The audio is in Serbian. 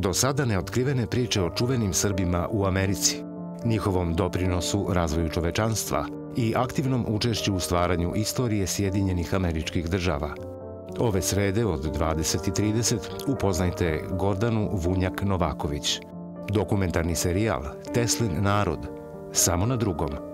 Do sada neotkrivene priče o čuvenim Srbima u Americi, njihovom doprinosu razvoju čovečanstva i aktivnom učešću u stvaranju istorije Sjedinjenih Američkih Država. Ove srede od 20:30 upoznajte Gordanu Vunjak-Novaković. Dokumentarni serijal Teslin narod, samo na Drugom.